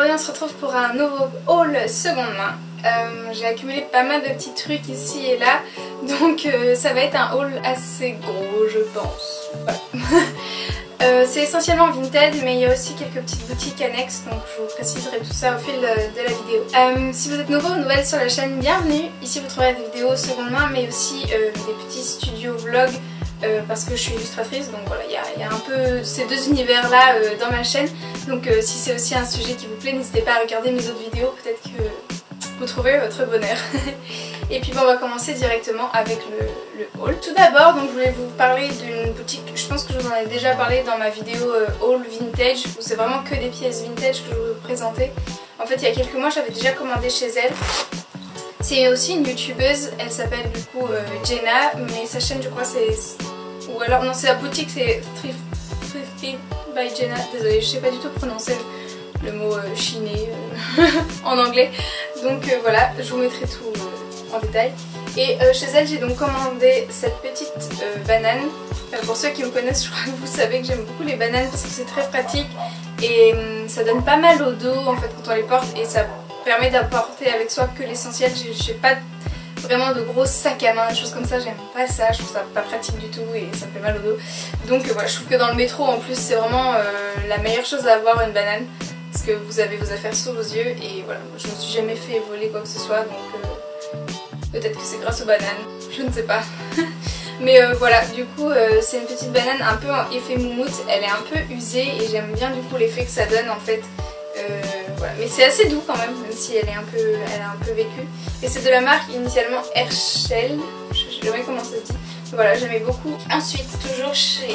aujourd'hui on se retrouve pour un nouveau haul seconde main. J'ai accumulé pas mal de petits trucs ici et là, donc ça va être un haul assez gros je pense. Voilà. C'est essentiellement Vinted, mais il y a aussi quelques petites boutiques annexes, donc je vous préciserai tout ça au fil de la vidéo. Si vous êtes nouveau ou nouvelle sur la chaîne, bienvenue. Ici vous trouverez des vidéos seconde main, mais aussi des petits studios vlogs, parce que je suis illustratrice, donc voilà, il y a un peu ces deux univers là dans ma chaîne. Donc si c'est aussi un sujet qui vous plaît, n'hésitez pas à regarder mes autres vidéos, peut-être que vous trouverez votre bonheur. Et puis bon, on va commencer directement avec le haul. Tout d'abord, donc je voulais vous parler d'une boutique, je pense que je vous en ai déjà parlé dans ma vidéo haul vintage, où c'est vraiment que des pièces vintage que je vais vous présenter. En fait il y a quelques mois j'avais déjà commandé chez elle. C'est aussi une youtubeuse, elle s'appelle du coup Jenna, mais sa chaîne je crois c'est... Ou alors non, c'est la boutique, c'est Thrifty by Jenna, désolée je sais pas du tout prononcer le mot chiné en anglais. Donc voilà, je vous mettrai tout en détail. Et chez elle j'ai donc commandé cette petite banane. Pour ceux qui me connaissent, je crois que vous savez que j'aime beaucoup les bananes parce que c'est très pratique et ça donne pas mal au dos en fait quand on les porte, et ça permet d'apporter avec soi que l'essentiel. J'ai pas vraiment de gros sacs à main, des choses comme ça, j'aime pas ça, je trouve ça pas pratique du tout et ça me fait mal au dos. Donc voilà, je trouve que dans le métro en plus c'est vraiment la meilleure chose à avoir, une banane, parce que vous avez vos affaires sous vos yeux. Et voilà, je me suis jamais fait voler quoi que ce soit, donc peut-être que c'est grâce aux bananes, je ne sais pas. Mais voilà, du coup c'est une petite banane un peu en effet moumoute, elle est un peu usée et j'aime bien du coup l'effet que ça donne en fait. Voilà. Mais c'est assez doux quand même si elle est un peu vécue. Et c'est de la marque initialement Herschel, je sais jamais comment ça se dit. Voilà, j'aimais beaucoup. Ensuite, toujours chez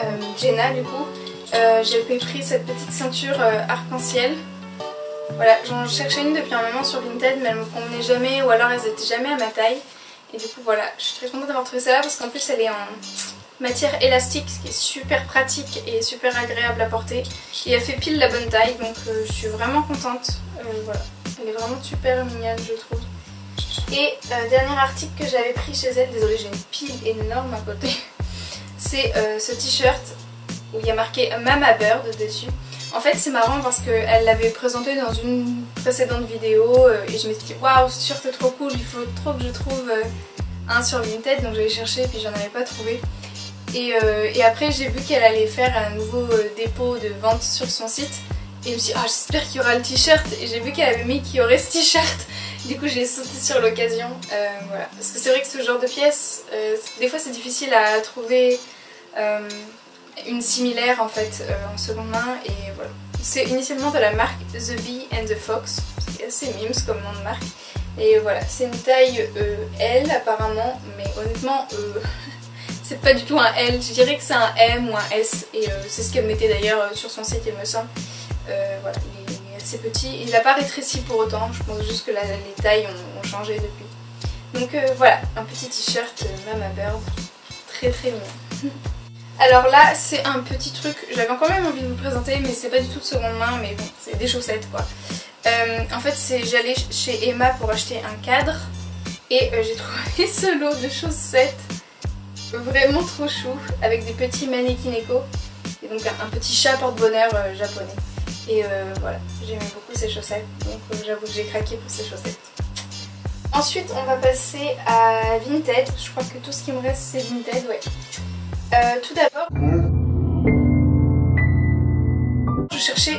Jenna du coup, j'ai pris cette petite ceinture arc-en-ciel. Voilà, j'en cherchais une depuis un moment sur Vinted, mais elle me convenait jamais, ou alors elles étaient jamais à ma taille. Et du coup voilà, je suis très contente d'avoir trouvé celle-là parce qu'en plus elle est en matière élastique, ce qui est super pratique et super agréable à porter. Et elle fait pile la bonne taille, donc je suis vraiment contente. Voilà, elle est vraiment super mignonne je trouve. Et dernier article que j'avais pris chez elle, désolée j'ai une pile énorme à côté, c'est ce t-shirt où il y a marqué Mama Bird dessus. En fait c'est marrant parce qu'elle l'avait présenté dans une précédente vidéo et je me suis dit waouh, ce t-shirt est trop cool, il faut trop que je trouve un sur Vinted, donc j'allais chercher et puis j'en avais pas trouvé. Et après j'ai vu qu'elle allait faire un nouveau dépôt de vente sur son site et je me suis dit ah, j'espère qu'il y aura le t-shirt, et j'ai vu qu'elle avait mis qu'il y aurait ce t-shirt. Du coup j'ai sauté sur l'occasion, voilà. Parce que c'est vrai que ce genre de pièces, des fois c'est difficile à trouver une similaire en fait en seconde main, et voilà. C'est initialement de la marque The Bee and the Fox, c'est assez mimes comme nom de marque. Et voilà, c'est une taille L apparemment, mais honnêtement c'est pas du tout un L, je dirais que c'est un M ou un S, et c'est ce qu'elle mettait d'ailleurs sur son site il me semble. Voilà, il est assez petit, il n'a pas rétréci pour autant, je pense juste que les tailles ont changé depuis. Donc voilà, un petit t-shirt Mama Bird, très très mignon. Alors là c'est un petit truc, j'avais quand même envie de vous présenter, mais c'est pas du tout de seconde main, mais bon, c'est des chaussettes quoi. En fait j'allais chez Emma pour acheter un cadre, et j'ai trouvé ce lot de chaussettes vraiment trop chou, avec des petits mannequins éco, et donc un petit chat porte-bonheur japonais. Et voilà, j'aimais beaucoup ces chaussettes, donc j'avoue que j'ai craqué pour ces chaussettes. Ensuite on va passer à Vinted, je crois que tout ce qui me reste c'est Vinted, ouais. Tout d'abord, je cherchais,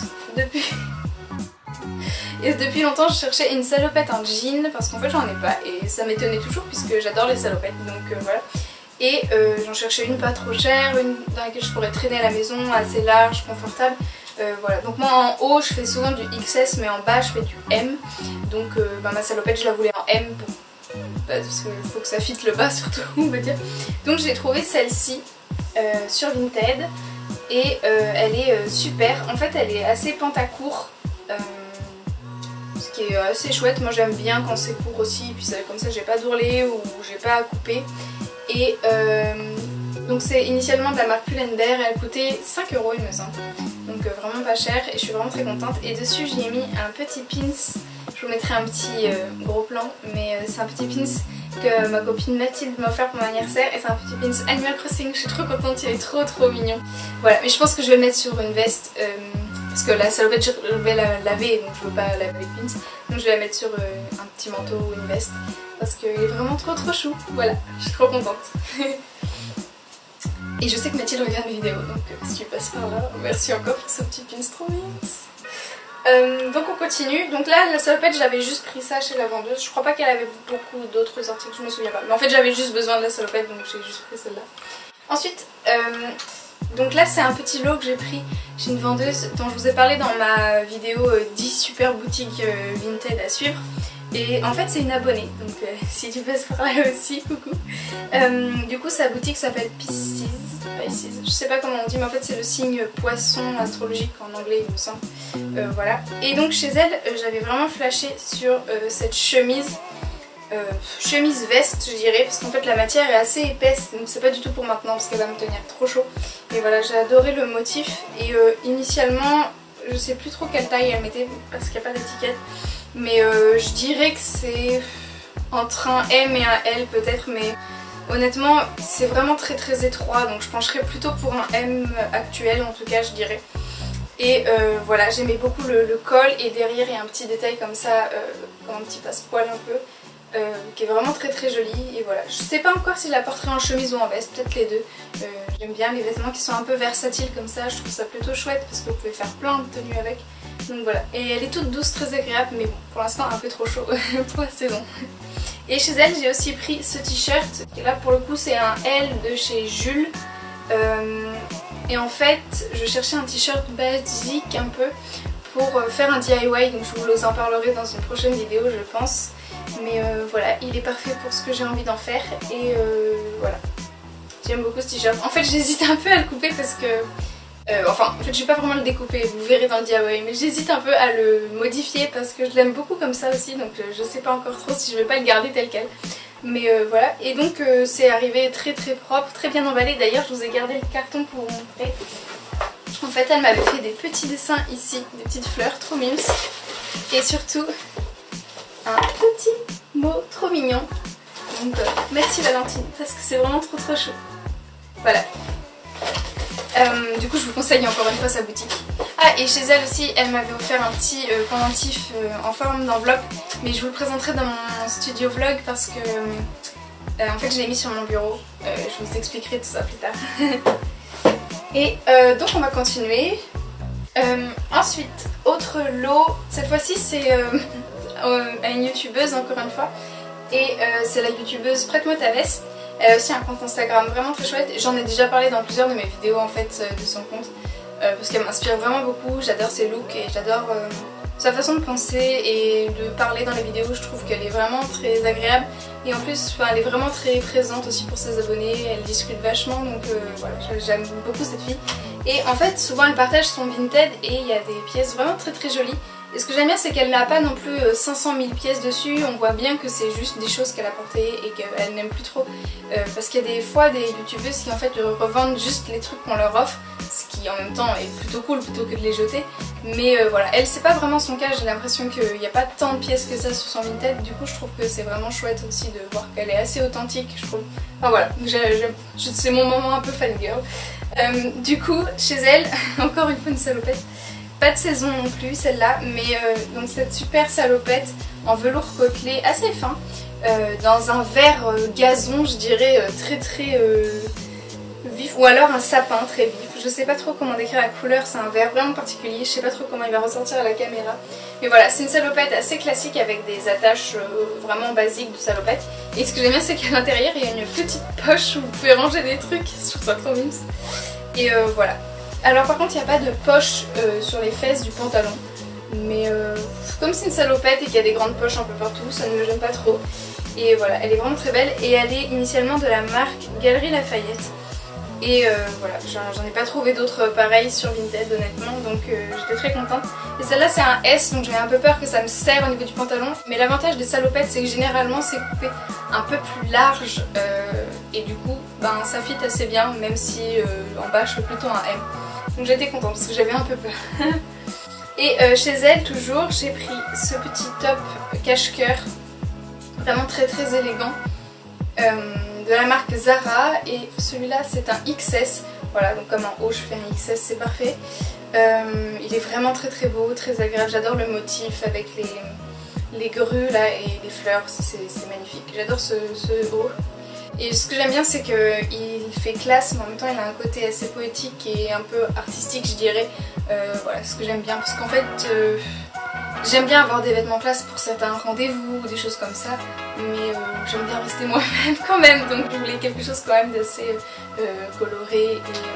depuis longtemps je cherchais une salopette en jean, parce qu'en fait j'en ai pas et ça m'étonnait toujours puisque j'adore les salopettes, donc voilà. Et j'en cherchais une pas trop chère, une dans laquelle je pourrais traîner à la maison, assez large, confortable. Voilà, donc moi en haut je fais souvent du XS, mais en bas je fais du M. Donc ma salopette je la voulais en M parce qu'il faut que ça fitte le bas surtout on va dire. Donc j'ai trouvé celle-ci sur Vinted et elle est super. En fait elle est assez pantacourt, ce qui est assez chouette. Moi j'aime bien quand c'est court aussi, puis comme ça j'ai pas d'ourlet ou j'ai pas à couper. Et donc c'est initialement de la marque Pull&Bear, elle coûtait 5 € il me semble, donc vraiment pas cher, et je suis vraiment très contente. Et dessus j'y ai mis un petit pins, je vous mettrai un petit gros plan, mais c'est un petit pins que ma copine Mathilde m'a offert pour mon anniversaire, et c'est un petit pins Animal Crossing, je suis trop contente, il est trop mignon. Voilà, mais je pense que je vais le mettre sur une veste parce que la salopette je vais la laver donc je veux pas laver les pins, donc je vais la mettre sur un petit manteau ou une veste parce qu'elle est vraiment trop chou. Voilà, je suis trop contente. Et je sais que Mathilde regarde mes vidéos, donc si tu passes par là, merci encore pour ce petit pins trop mince. Donc on continue. Donc là la salopette j'avais juste pris ça chez la vendeuse. Je crois pas qu'elle avait beaucoup d'autres articles, je me souviens pas. Mais en fait j'avais juste besoin de la salopette donc j'ai juste pris celle-là. Ensuite, donc là c'est un petit lot que j'ai pris chez une vendeuse dont je vous ai parlé dans ma vidéo 10 super boutiques Vinted à suivre. Et en fait c'est une abonnée, donc si tu passes par là aussi, coucou. Du coup sa boutique s'appelle Pisces, je sais pas comment on dit mais en fait c'est le signe poisson astrologique en anglais il me semble. Voilà. Et donc chez elle j'avais vraiment flashé sur cette chemise veste je dirais, parce qu'en fait la matière est assez épaisse donc c'est pas du tout pour maintenant parce qu'elle va me tenir trop chaud. Et voilà, j'ai adoré le motif et initialement je sais plus trop quelle taille elle mettait parce qu'il n'y a pas d'étiquette. Mais je dirais que c'est entre un M et un L peut-être, mais honnêtement c'est vraiment très étroit donc je pencherais plutôt pour un M actuel en tout cas je dirais. Et voilà, j'aimais beaucoup le col et derrière il y a un petit détail comme ça, comme un petit passepoil un peu, qui est vraiment très joli. Et voilà, je sais pas encore si je la porterai en chemise ou en veste, peut-être les deux. J'aime bien les vêtements qui sont un peu versatiles comme ça, je trouve ça plutôt chouette parce que vous pouvez faire plein de tenues avec. Donc voilà, et elle est toute douce, très agréable, mais bon, pour l'instant un peu trop chaud pour la saison. Et chez elle, j'ai aussi pris ce t-shirt, et là pour le coup c'est un L de chez Jules. Et en fait, je cherchais un t-shirt basique un peu pour faire un DIY, donc je vous en parlerai dans une prochaine vidéo je pense. Mais voilà, il est parfait pour ce que j'ai envie d'en faire, et voilà. J'aime beaucoup ce t-shirt. En fait j'hésite un peu à le couper parce que... enfin, en fait je vais pas vraiment le découper, vous verrez dans le DIY, mais j'hésite un peu à le modifier parce que je l'aime beaucoup comme ça aussi, donc je sais pas encore trop si je vais pas le garder tel quel. Mais voilà, et donc c'est arrivé très propre, très bien emballé. D'ailleurs je vous ai gardé le carton pour vous montrer. En fait elle m'avait fait des petits dessins ici, des petites fleurs trop mimes, et surtout un petit mot trop mignon. Donc merci Valentine, parce que c'est vraiment trop chou. Voilà. Du coup je vous conseille encore une fois sa boutique. Ah, et chez elle aussi elle m'avait offert un petit pendentif en forme d'enveloppe, mais je vous le présenterai dans mon studio vlog parce que en fait je l'ai mis sur mon bureau. Je vous expliquerai tout ça plus tard. Et donc on va continuer. Ensuite, autre lot, cette fois-ci c'est à une youtubeuse encore une fois, et c'est la youtubeuse Prête-moi ta veste. Elle a aussi un compte Instagram vraiment très chouette, j'en ai déjà parlé dans plusieurs de mes vidéos en fait de son compte, parce qu'elle m'inspire vraiment beaucoup, j'adore ses looks et j'adore sa façon de penser et de parler dans les vidéos. Je trouve qu'elle est vraiment très agréable et en plus elle est vraiment très présente aussi pour ses abonnés, elle discute vachement, donc voilà, j'aime beaucoup cette fille. Et en fait souvent elle partage son Vinted et il y a des pièces vraiment très jolies. Et ce que j'aime bien c'est qu'elle n'a pas non plus 500 000 pièces dessus, on voit bien que c'est juste des choses qu'elle a portées et qu'elle n'aime plus trop. Parce qu'il y a des fois des youtubeuses qui en fait revendent juste les trucs qu'on leur offre, ce qui en même temps est plutôt cool plutôt que de les jeter. Mais voilà, elle c'est pas vraiment son cas, j'ai l'impression qu'il n'y a pas tant de pièces que ça sur son Vinted, du coup je trouve que c'est vraiment chouette aussi de voir qu'elle est assez authentique, je trouve. Enfin voilà, c'est mon moment un peu fangirl. Du coup, chez elle, encore une fois une salopette. Pas de saison non plus celle-là, mais donc cette super salopette en velours côtelé assez fin, dans un vert gazon je dirais très vif, ou alors un sapin très vif. Je sais pas trop comment décrire la couleur, c'est un vert vraiment particulier, je sais pas trop comment il va ressortir à la caméra. Mais voilà, c'est une salopette assez classique avec des attaches vraiment basiques de salopette. Et ce que j'aime bien c'est qu'à l'intérieur il y a une petite poche où vous pouvez ranger des trucs, je trouve ça trop mignon. Et voilà. Alors par contre il n'y a pas de poche sur les fesses du pantalon, mais comme c'est une salopette et qu'il y a des grandes poches un peu partout, ça ne me gêne pas trop. Et voilà, elle est vraiment très belle et elle est initialement de la marque Galeries Lafayette. Et voilà, j'en ai pas trouvé d'autres pareilles sur Vinted honnêtement, donc j'étais très contente. Et celle-là c'est un S, donc j'avais un peu peur que ça me serre au niveau du pantalon. Mais l'avantage des salopettes c'est que généralement c'est coupé un peu plus large et du coup ben, ça fit assez bien, même si en bas je fais plutôt un M. Donc j'étais contente parce que j'avais un peu peur. Et chez elle toujours j'ai pris ce petit top cache-cœur, vraiment très élégant, de la marque Zara, et celui-là c'est un XS. Voilà, donc comme en haut je fais un XS, c'est parfait. Il est vraiment très très beau, très agréable. J'adore le motif avec les grues là et les fleurs, c'est magnifique. J'adore ce haut. Et ce que j'aime bien, c'est qu'il fait classe, mais en même temps il a un côté assez poétique et un peu artistique, je dirais. Voilà, ce que j'aime bien, parce qu'en fait j'aime bien avoir des vêtements classe pour certains rendez-vous ou des choses comme ça, mais j'aime bien rester moi-même quand même, donc je voulais quelque chose quand même d'assez coloré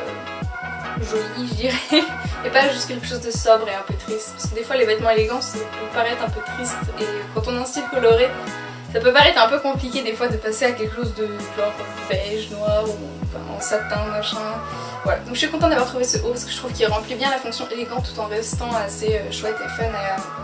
et joli, je dirais, et pas juste quelque chose de sobre et un peu triste, parce que des fois les vêtements élégants ça peut paraître un peu triste, et quand on a un style coloré, ça peut paraître un peu compliqué des fois de passer à quelque chose de genre beige, noir ou en satin, machin. Voilà, donc je suis contente d'avoir trouvé ce haut parce que je trouve qu'il remplit bien la fonction élégante tout en restant assez chouette et fun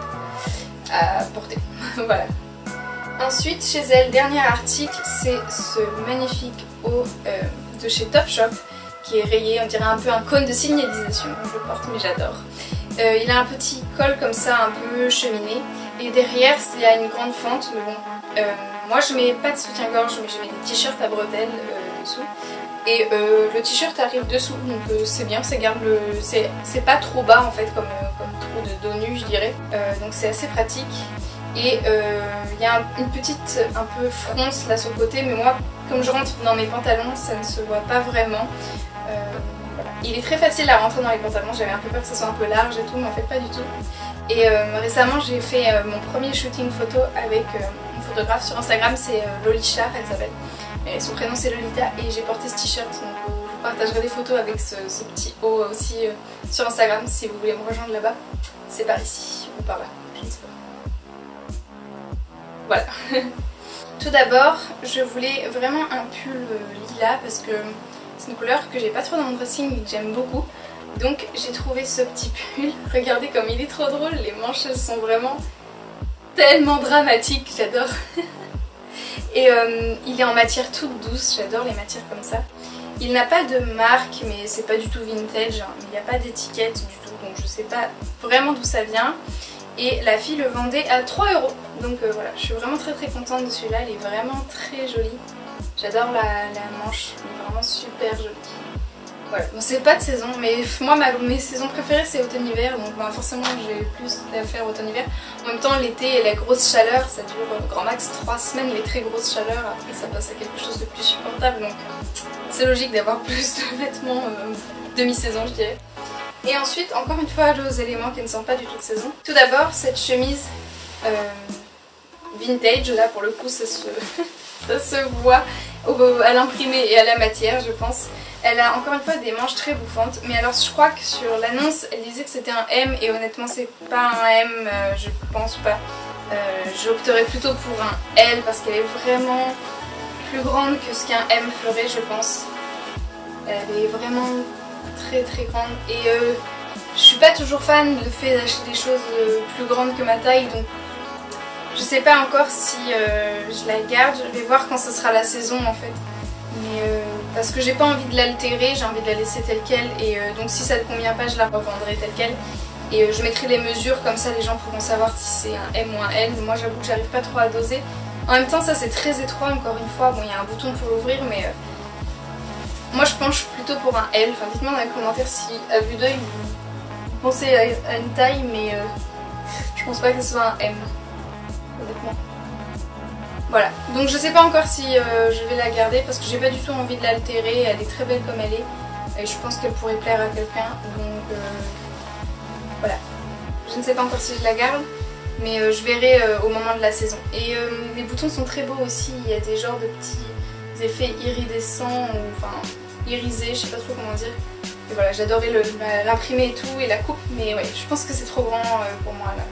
à porter. Voilà. Ensuite, chez elle, dernier article, c'est ce magnifique haut de chez Topshop qui est rayé, on dirait un peu un cône de signalisation. Je le porte mais j'adore. Il a un petit col comme ça, un peu cheminé. Et derrière, il y a une grande fente, mais bon. Moi je mets pas de soutien-gorge, mais je mets des t-shirts à bretelles dessous. Et le t-shirt arrive dessous, donc c'est bien, ça garde le... C'est pas trop bas en fait, comme trop de dos nu je dirais. Donc c'est assez pratique. Et il y a une petite un peu fronce là sur le côté, mais moi comme je rentre dans mes pantalons, ça ne se voit pas vraiment. Voilà. Il est très facile à rentrer dans les pantalons, j'avais un peu peur que ça soit un peu large et tout, mais en fait pas du tout. Et récemment j'ai fait mon premier shooting photo avec une photographe sur Instagram, c'est Lolisha, elle s'appelle. Et son prénom c'est Lolita, et j'ai porté ce t-shirt, donc je vous partagerai des photos avec ce petit haut aussi sur Instagram si vous voulez me rejoindre là-bas. C'est par ici ou par là, je ne sais pas. Voilà. Tout d'abord, je voulais vraiment un pull lilas parce que c'est une couleur que j'ai pas trop dans mon dressing mais que j'aime beaucoup. Donc j'ai trouvé ce petit pull, regardez comme il est trop drôle, les manches sont vraiment tellement dramatiques, j'adore. Et il est en matière toute douce, j'adore les matières comme ça. Il n'a pas de marque, mais c'est pas du tout vintage, hein. Il n'y a pas d'étiquette du tout, donc je sais pas vraiment d'où ça vient. Et la fille le vendait à 3 €. Donc voilà, je suis vraiment très contente de celui-là, il est vraiment très joli. J'adore la manche, elle est vraiment super jolie. Voilà, bon c'est pas de saison, mais moi mes saisons préférées c'est automne-hiver, donc bah, forcément j'ai plus à faire automne-hiver. En même temps l'été et la grosse chaleur, ça dure grand max 3 semaines, les très grosses chaleurs, après ça passe à quelque chose de plus supportable, donc c'est logique d'avoir plus de vêtements demi-saison je dirais. Et ensuite, encore une fois, aller aux éléments qui ne sont pas du tout de saison. Tout d'abord, cette chemise vintage, là pour le coup ça se voit à l'imprimé et à la matière je pense. Elle a encore une fois des manches très bouffantes, mais alors je crois que sur l'annonce elle disait que c'était un M et honnêtement c'est pas un M, je pense pas. J'opterais plutôt pour un L parce qu'elle est vraiment plus grande que ce qu'un M ferait je pense. Elle est vraiment très grande et je suis pas toujours fan du fait d'acheter des choses plus grandes que ma taille, donc je sais pas encore si je la garde, je vais voir quand ce sera la saison en fait. Mais parce que j'ai pas envie de l'altérer, j'ai envie de la laisser telle quelle et donc si ça ne convient pas je la revendrai telle quelle. Et je mettrai les mesures comme ça les gens pourront savoir si c'est un M ou un L. Moi j'avoue que j'arrive pas trop à doser. En même temps ça c'est très étroit encore une fois, bon il y a un bouton pour l'ouvrir mais moi je penche plutôt pour un L. Enfin dites-moi dans les commentaires si à vue d'œil vous pensez à une taille mais je pense pas que ce soit un M. Honnêtement. Voilà, donc je sais pas encore si je vais la garder parce que j'ai pas du tout envie de l'altérer, elle est très belle comme elle est et je pense qu'elle pourrait plaire à quelqu'un, donc voilà. Je ne sais pas encore si je la garde, mais je verrai au moment de la saison. Et les boutons sont très beaux aussi, il y a des genres de petits effets iridescents, ou enfin irisés, je sais pas trop comment dire. Et voilà, j'adorais l'imprimer et tout et la coupe, mais ouais, je pense que c'est trop grand pour moi là.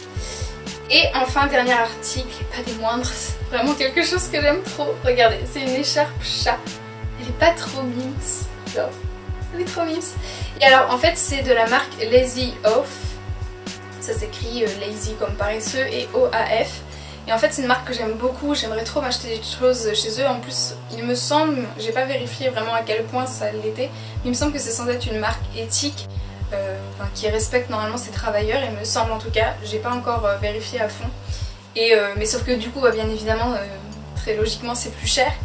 Et enfin, dernier article, et pas des moindres, c'est vraiment quelque chose que j'aime trop. Regardez, c'est une écharpe chat. Elle est pas trop mince, genre, elle est trop mince. Et alors, en fait, c'est de la marque Lazy Off. Ça s'écrit Lazy comme paresseux et O-A-F. Et en fait, c'est une marque que j'aime beaucoup, j'aimerais trop m'acheter des choses chez eux. En plus, il me semble, j'ai pas vérifié vraiment à quel point ça l'était, mais il me semble que c'est censé être une marque éthique. Qui respecte normalement ses travailleurs, il me semble en tout cas, j'ai pas encore vérifié à fond, et, mais sauf que du coup bien évidemment très logiquement c'est plus cher,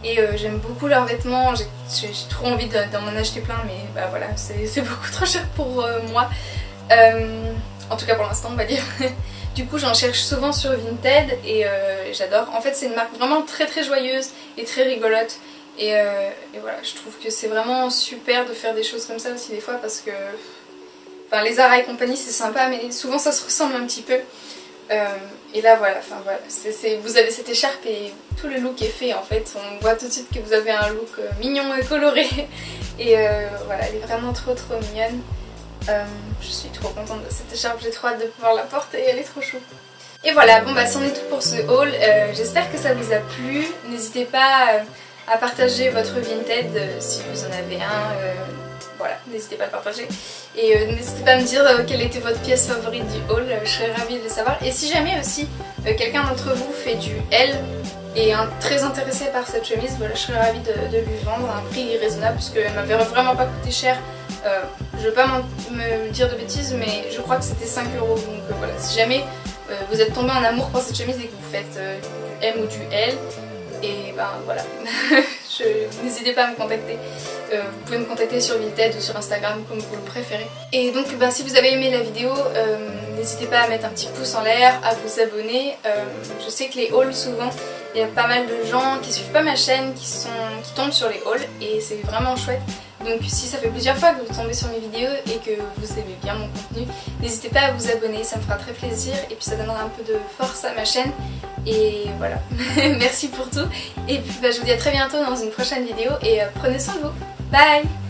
et j'aime beaucoup leurs vêtements, j'ai trop envie d'en acheter plein, mais bah voilà, c'est beaucoup trop cher pour moi, en tout cas pour l'instant on va dire. Du coup j'en cherche souvent sur Vinted et j'adore. En fait c'est une marque vraiment très joyeuse et très rigolote et voilà, je trouve que c'est vraiment super de faire des choses comme ça aussi des fois parce que enfin, les Zara et compagnie c'est sympa mais souvent ça se ressemble un petit peu. Et là voilà, enfin voilà, vous avez cette écharpe et tout le look est fait en fait, on voit tout de suite que vous avez un look mignon et coloré et voilà, elle est vraiment trop mignonne. Je suis trop contente de cette écharpe, j'ai trop hâte de pouvoir la porter, elle est trop chou. Et voilà, bon bah c'en est tout pour ce haul, j'espère que ça vous a plu, n'hésitez pas à partager votre Vinted si vous en avez un, voilà, n'hésitez pas à le partager. Et n'hésitez pas à me dire quelle était votre pièce favorite du haul, je serais ravie de le savoir. Et si jamais aussi quelqu'un d'entre vous fait du L et est très intéressé par cette chemise, voilà, je serais ravie de lui vendre à un prix raisonnable parce qu'elle m'avait vraiment pas coûté cher. Je ne veux pas me dire de bêtises mais je crois que c'était 5 €, donc voilà, si jamais vous êtes tombé en amour pour cette chemise et que vous faites du M ou du L, et ben voilà, n'hésitez pas à me contacter. Vous pouvez me contacter sur Vinted ou sur Instagram comme vous le préférez. Et donc ben, si vous avez aimé la vidéo, n'hésitez pas à mettre un petit pouce en l'air, à vous abonner. Je sais que les hauls souvent, il y a pas mal de gens qui suivent pas ma chaîne qui tombent sur les hauls et c'est vraiment chouette. Donc si ça fait plusieurs fois que vous tombez sur mes vidéos et que vous aimez bien mon contenu, n'hésitez pas à vous abonner, ça me fera très plaisir et puis ça donnera un peu de force à ma chaîne. Et voilà, merci pour tout et puis bah, je vous dis à très bientôt dans une prochaine vidéo et prenez soin de vous. Bye!